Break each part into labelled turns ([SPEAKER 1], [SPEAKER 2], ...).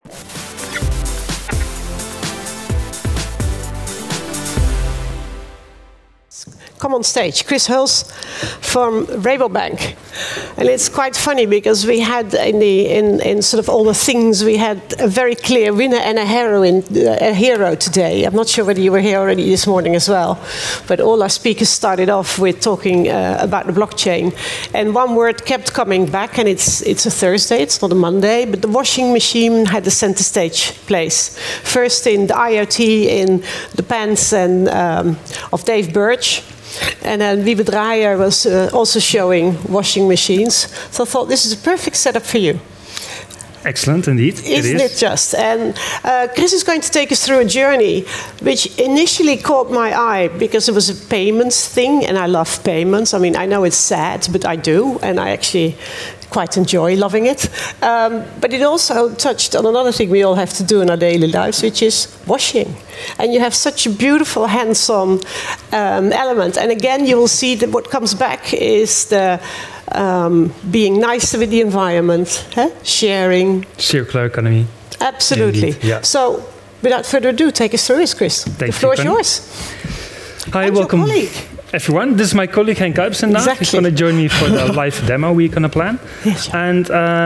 [SPEAKER 1] Come on stage, Chris Hulse from Rabobank. And it's quite funny because we had in sort of all the things, we had a very clear winner and a hero today. I'm not sure whether you were here already this morning as well, but all our speakers started off with talking about the blockchain. And one word kept coming back, and it's a Thursday, it's not a Monday, but the washing machine had the center stage place. First in the IoT, in the pants and of Dave Birch. And then Wiebe Draaier was also showing washing machines. So I thought this is a perfect setup for you.
[SPEAKER 2] Excellent, indeed.
[SPEAKER 1] Isn't it just? And Chris is going to take us through a journey which initially caught my eye because it was a payments thing, and I love payments. I mean, I know it's sad, but I do, and I actually quite enjoy loving it. But it also touched on another thing we all have to do in our daily lives, which is washing. And you have such a beautiful hands-on element. And again, you will see that what comes back is the being nice with the environment, sharing.
[SPEAKER 2] Circular economy.
[SPEAKER 1] Absolutely.
[SPEAKER 2] Indeed, yeah.
[SPEAKER 1] So, without further ado, take us through this, Chris.
[SPEAKER 2] Thank
[SPEAKER 1] the floor
[SPEAKER 2] you,
[SPEAKER 1] is yours.
[SPEAKER 2] Hi,
[SPEAKER 1] and
[SPEAKER 2] welcome.
[SPEAKER 1] Your colleague.
[SPEAKER 2] Everyone, this is my colleague Henk Kuipsen now.
[SPEAKER 1] Exactly.
[SPEAKER 2] He's going to join me for the live demo we're going to plan.
[SPEAKER 1] Yes.
[SPEAKER 2] And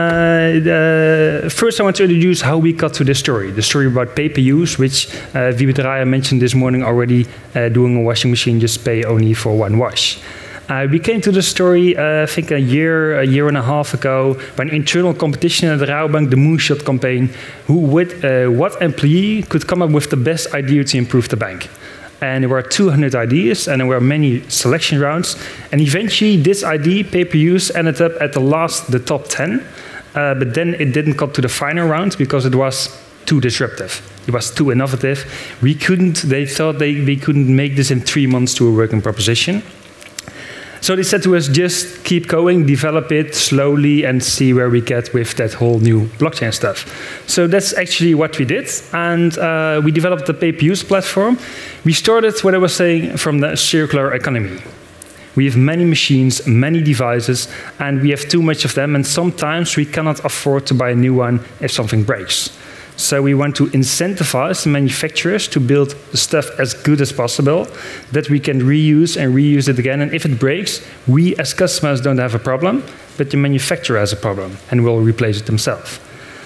[SPEAKER 2] first I want to introduce how we got to this story. The story about pay-per-use, which Wiebe Draaier mentioned this morning already, doing a washing machine, just pay only for one wash. We came to the story, I think a year and a half ago, by an internal competition at the Rabobank, the Moonshot campaign, what employee could come up with the best idea to improve the bank. And there were 200 ideas, and there were many selection rounds. And eventually, this idea, pay-per-use, ended up at the top 10. But then it didn't come to the final round because it was too disruptive. It was too innovative. They thought we couldn't make this in 3 months to a working proposition. So they said to us, just keep going, develop it slowly, and see where we get with that whole new blockchain stuff. So that's actually what we did. And we developed the pay-per-use platform. We started, what I was saying, from the circular economy. We have many machines, many devices, and we have too much of them. And sometimes we cannot afford to buy a new one if something breaks. So we want to incentivize the manufacturers to build the stuff as good as possible, that we can reuse and reuse it again. And if it breaks, we as customers don't have a problem, but the manufacturer has a problem and will replace it themselves.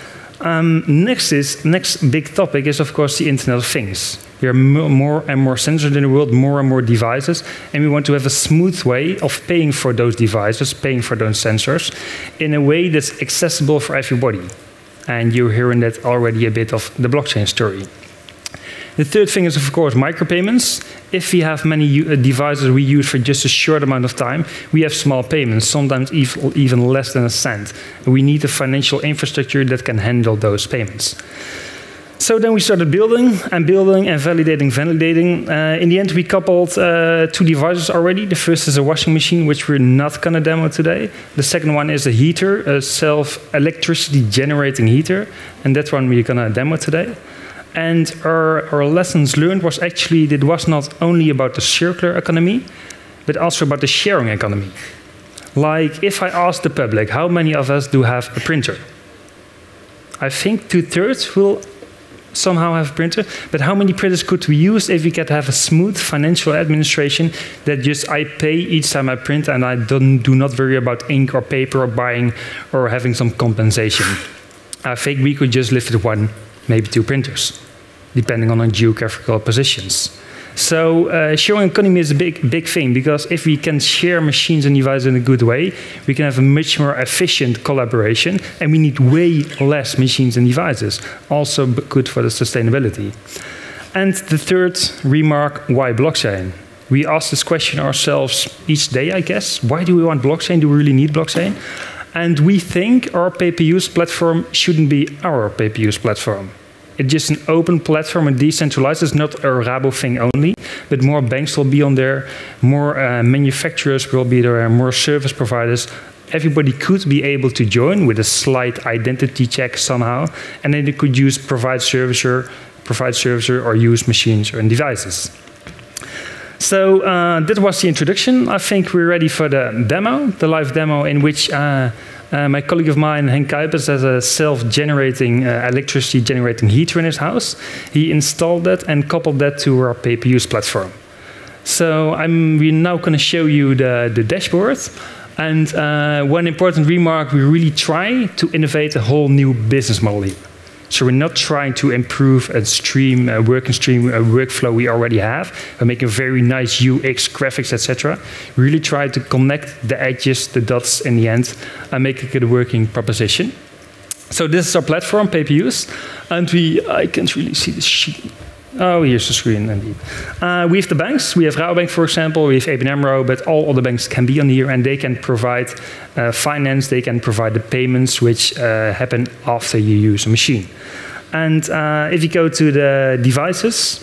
[SPEAKER 2] Next big topic is, of course, the Internet of Things. There are more and more sensors in the world, more and more devices, and we want to have a smooth way of paying for those devices, paying for those sensors, in a way that's accessible for everybody. And you're hearing that already a bit of the blockchain story. The third thing is, of course, micropayments. If we have many devices we use for just a short amount of time, we have small payments, sometimes even less than a cent. We need a financial infrastructure that can handle those payments. So then we started building and validating. In the end, we coupled 2 devices already. The first is a washing machine, which we're not going to demo today. The second one is a heater, a self-electricity generating heater. And that one we're going to demo today. And our lessons learned was actually, it was not only about the circular economy, but also about the sharing economy. Like, if I ask the public, how many of us do have a printer? I think 2/3 will somehow have a printer, but how many printers could we use if we could have a smooth financial administration that just I pay each time I print and I do not worry about ink or paper or buying or having some compensation? I think we could just live with 1, maybe 2 printers, depending on our geographical positions. So sharing economy is a big thing, because if we can share machines and devices in a good way, we can have a much more efficient collaboration, and we need way less machines and devices. Also good for the sustainability. And the third remark, why blockchain? We ask this question ourselves each day, I guess. Why do we want blockchain? Do we really need blockchain? And we think our pay-per-use platform shouldn't be our pay-per-use platform. It's just an open platform and decentralized. It's not a Rabo thing only, but more banks will be on there, more manufacturers will be there, more service providers. Everybody could be able to join with a slight identity check somehow, and then they could use provide servicer, or use machines and devices. So that was the introduction. I think we're ready for the demo, the live demo, in which My colleague of mine, Henk Kuipers, has a self-generating electricity-generating heater in his house. He installed that and coupled that to our pay-per-use platform. So we're now going to show you the dashboard. And one important remark, we really try to innovate a whole new business model here. So we're not trying to improve a working stream, a workflow we already have. We're making very nice UX, graphics, etc. We really try to connect the edges, the dots in the end, and make it a working proposition. So this is our platform, pay-per-use. And I can't really see the sheet. Oh, here's the screen, indeed. We have the banks. We have Rabobank, for example. We have ABN AMRO, but all other banks can be on here, and they can provide finance. They can provide the payments which happen after you use a machine. And if you go to the devices,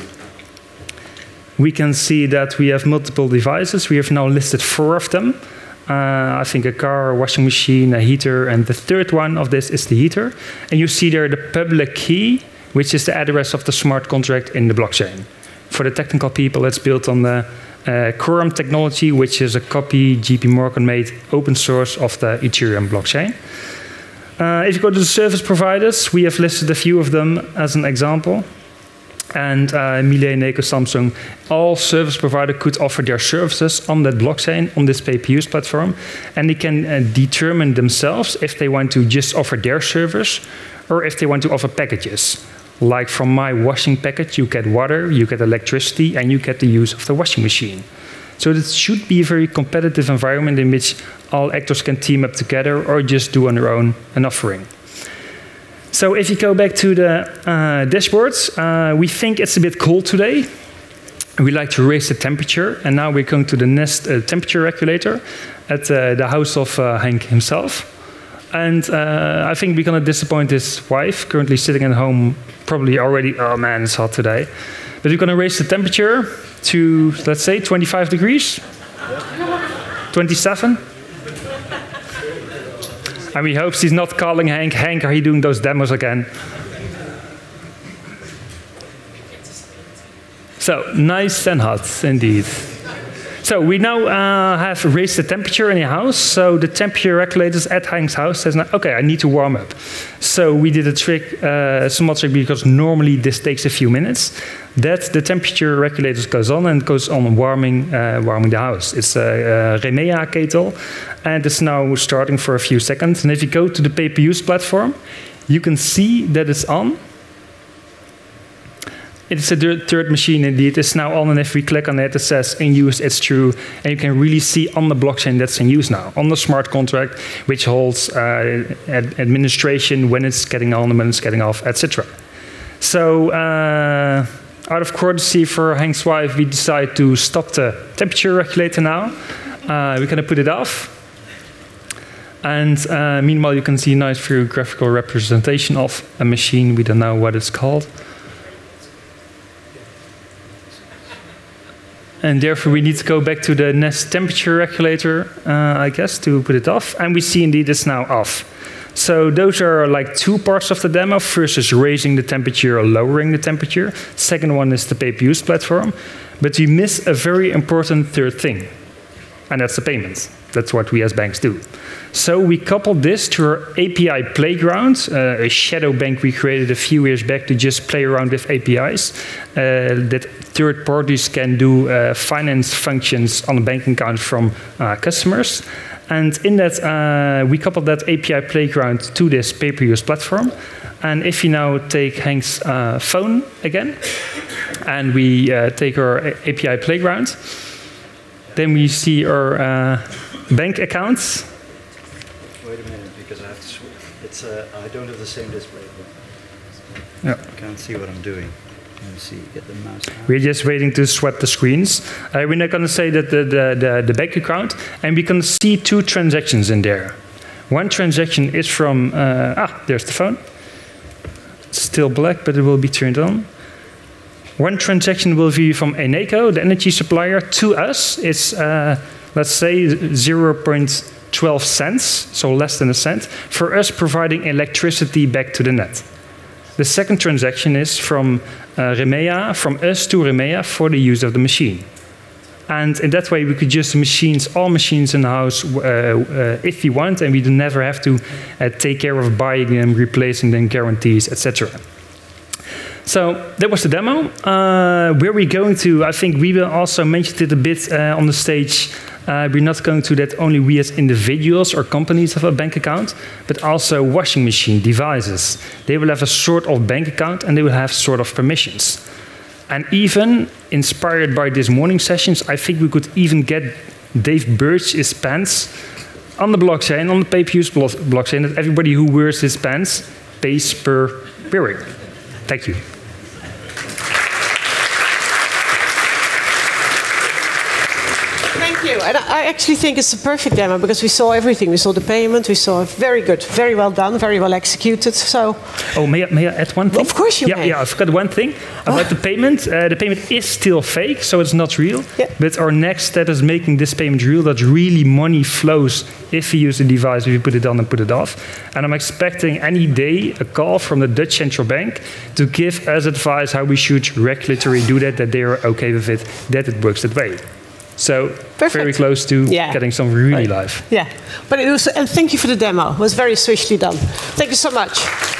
[SPEAKER 2] we can see that we have multiple devices. We have now listed 4 of them. I think a car, a washing machine, a heater, and the third one of this is the heater. And you see there the public key, which is the address of the smart contract in the blockchain. For the technical people, it's built on the Quorum technology, which is a copy JP Morgan made open source of the Ethereum blockchain. If you go to the service providers, we have listed a few of them as an example. And Miele, Neko, Samsung, all service providers could offer their services on that blockchain, on this pay-per-use platform. And they can determine themselves if they want to just offer their service or if they want to offer packages. Like from my washing package, you get water, you get electricity, and you get the use of the washing machine. So this should be a very competitive environment in which all actors can team up together or just do on their own an offering. So if you go back to the dashboards, we think it's a bit cold today. We like to raise the temperature, and now we're going to the Nest temperature regulator at the house of Henk himself. And I think we're going to disappoint his wife, currently sitting at home, probably already, oh man, it's hot today. But we're going to raise the temperature to, let's say, 25 degrees? 27? And we hope she's not calling Henk, Henk, are you doing those demos again? So, nice and hot, indeed. So we now have raised the temperature in your house. So the temperature regulators at Henk's house says, okay, I need to warm up. So we did a trick, small trick, because normally this takes a few minutes. That the temperature regulators goes on and goes on warming the house. It's a Remea kettle, and it's now starting for a few seconds. And if you go to the pay-per-use platform, you can see that it's on. It's a third machine indeed. It's now on, and if we click on it, it says in use, it's true. And you can really see on the blockchain that's in use now, on the smart contract, which holds administration, when it's getting on and when it's getting off, etc. So out of courtesy for Henk's wife, we decide to stop the temperature regulator now. We're going to put it off. And meanwhile, you can see a nice graphical representation of a machine. We don't know what it's called. And therefore, we need to go back to the Nest temperature regulator, I guess, to put it off. And we see indeed it's now off. So those are like 2 parts of the demo. First is raising the temperature or lowering the temperature. Second one is the pay-per-use platform. But we miss a very important third thing. And that's the payments. That's what we as banks do. So we coupled this to our API playground, a shadow bank we created a few years back to just play around with APIs, that third parties can do finance functions on a bank account from customers. And in that, we coupled that API playground to this pay-per-use platform. And if you now take Henk's phone again, and we take our API playground, then we see our bank accounts.
[SPEAKER 3] Wait a minute, because I have to switch. It's I don't have the same display.
[SPEAKER 2] Yeah.
[SPEAKER 3] I can't see what I'm doing. Let me see. Get the mouse out.
[SPEAKER 2] We're just waiting to swap the screens. We're not going to say that the bank account, and we can see 2 transactions in there. One transaction is from there's the phone. It's still black, but it will be turned on. One transaction will be from Eneco, the energy supplier, to us. It's, let's say, 0.12 cents, so less than a cent, for us providing electricity back to the net. The second transaction is from Remea, from us to Remea for the use of the machine. And in that way, we could use the machines, all machines in the house, if we want, and we do never have to take care of buying them, replacing them, guarantees, etc. So that was the demo. Where we're going to, I think we will also mention it a bit on the stage. We're not going to that only we as individuals or companies have a bank account, but also washing machine devices. They will have a sort of bank account and they will have sort of permissions. And even inspired by this morning sessions, I think we could even get Dave Birch's pants on the blockchain, on the pay-per-use blockchain, that everybody who wears his pants pays per wearing. Thank you.
[SPEAKER 1] Thank you. And I actually think it's a perfect demo because we saw everything. We saw the payment. We saw very good, very well done, very well executed. So.
[SPEAKER 2] Oh, may I add one thing?
[SPEAKER 1] Of course you may.
[SPEAKER 2] Yeah, I forgot one thing about the payment. The payment is still fake, so it's not real.
[SPEAKER 1] Yeah.
[SPEAKER 2] But our next step is making this payment real. That really money flows if you use the device, if you put it on and put it off. And I'm expecting any day a call from the Dutch Central Bank to give us advice how we should regulatory do that they are okay with it, that it works that way. So
[SPEAKER 1] perfect.
[SPEAKER 2] Very close to getting some really live.
[SPEAKER 1] Yeah, but it was, and thank you for the demo. It was very swiftly done. Thank you so much.